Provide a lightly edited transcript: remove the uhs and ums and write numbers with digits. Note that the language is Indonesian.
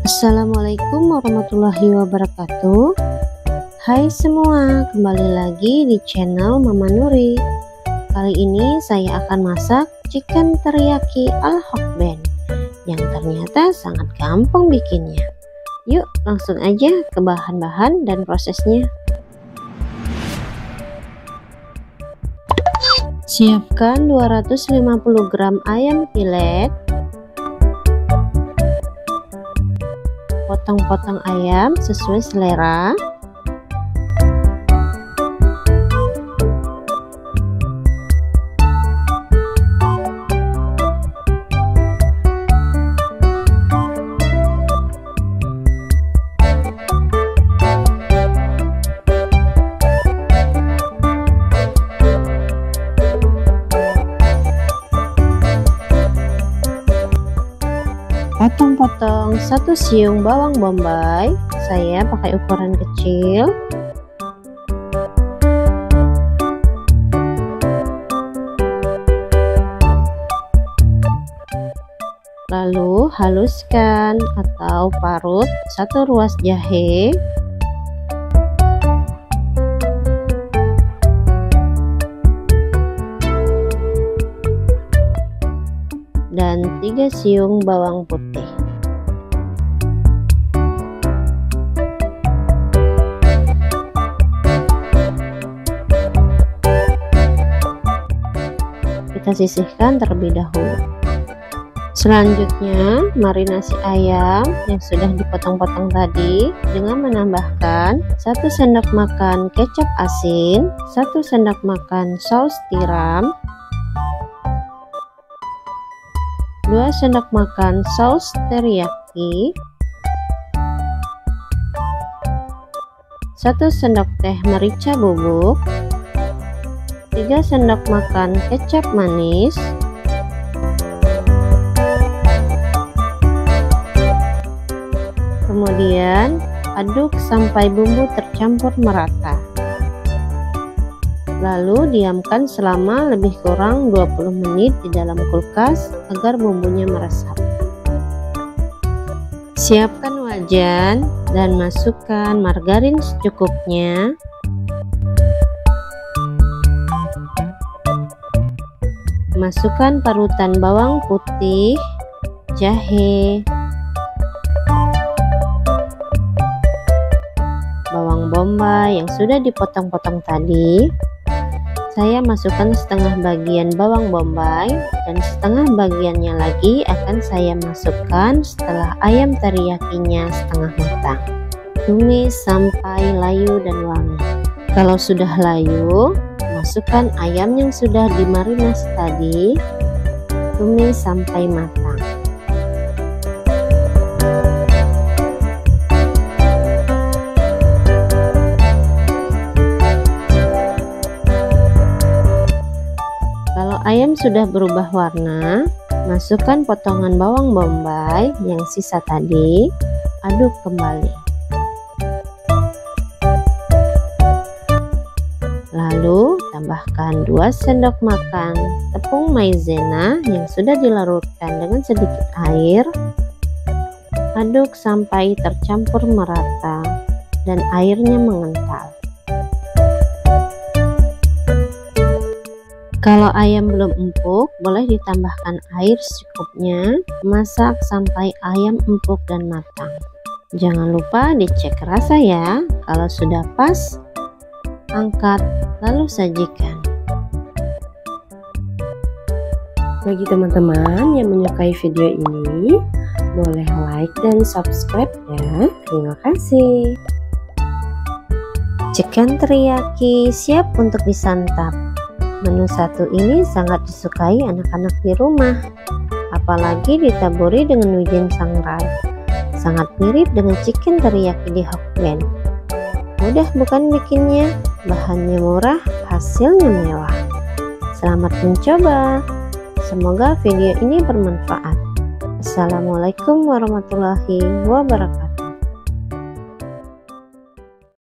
Assalamualaikum warahmatullahi wabarakatuh. Hai semua, kembali lagi di channel Mama Nuri. Kali ini saya akan masak chicken teriyaki ala Hokben yang ternyata sangat gampang bikinnya. Yuk langsung aja ke bahan-bahan dan prosesnya. Siapkan 250 gram ayam pilet. Potong-potong ayam sesuai selera. Potong-potong 1 siung bawang bombay, saya pakai ukuran kecil. Lalu haluskan atau parut 1 ruas jahe. Dan 3 siung bawang putih. Kita sisihkan terlebih dahulu. Selanjutnya marinasi ayam yang sudah dipotong-potong tadi dengan menambahkan 1 sendok makan kecap asin, 1 sendok makan saus tiram, 2 sendok makan saus teriyaki, 1 sendok teh merica bubuk, 3 sendok makan kecap manis, kemudian aduk sampai bumbu tercampur merata. Lalu diamkan selama lebih kurang 20 menit di dalam kulkas agar bumbunya meresap. Siapkan wajan dan masukkan margarin secukupnya. Masukkan parutan bawang putih, jahe, bawang bombay yang sudah dipotong-potong tadi. Saya masukkan setengah bagian bawang bombay dan setengah bagiannya lagi akan saya masukkan setelah ayam teriyakinya setengah matang. Tumis sampai layu dan wangi. Kalau sudah layu, masukkan ayam yang sudah dimarinasi tadi. Tumis sampai matang. Kalau ayam sudah berubah warna, masukkan potongan bawang bombay yang sisa tadi, aduk kembali. Lalu tambahkan 2 sendok makan tepung maizena yang sudah dilarutkan dengan sedikit air. Aduk sampai tercampur merata dan airnya mengental. Kalau ayam belum empuk, boleh ditambahkan air secukupnya. Masak sampai ayam empuk dan matang. Jangan lupa dicek rasa ya. Kalau sudah pas, angkat lalu sajikan. Bagi teman-teman yang menyukai video ini, boleh like dan subscribe ya. Terima kasih. Chicken teriyaki siap untuk disantap. Menu satu ini sangat disukai anak-anak di rumah, apalagi ditaburi dengan wijen sangrai. Sangat mirip dengan chicken teriyaki di Hokben. Mudah bukan bikinnya? Bahannya murah, hasilnya mewah. Selamat mencoba. Semoga video ini bermanfaat. Assalamualaikum warahmatullahi wabarakatuh.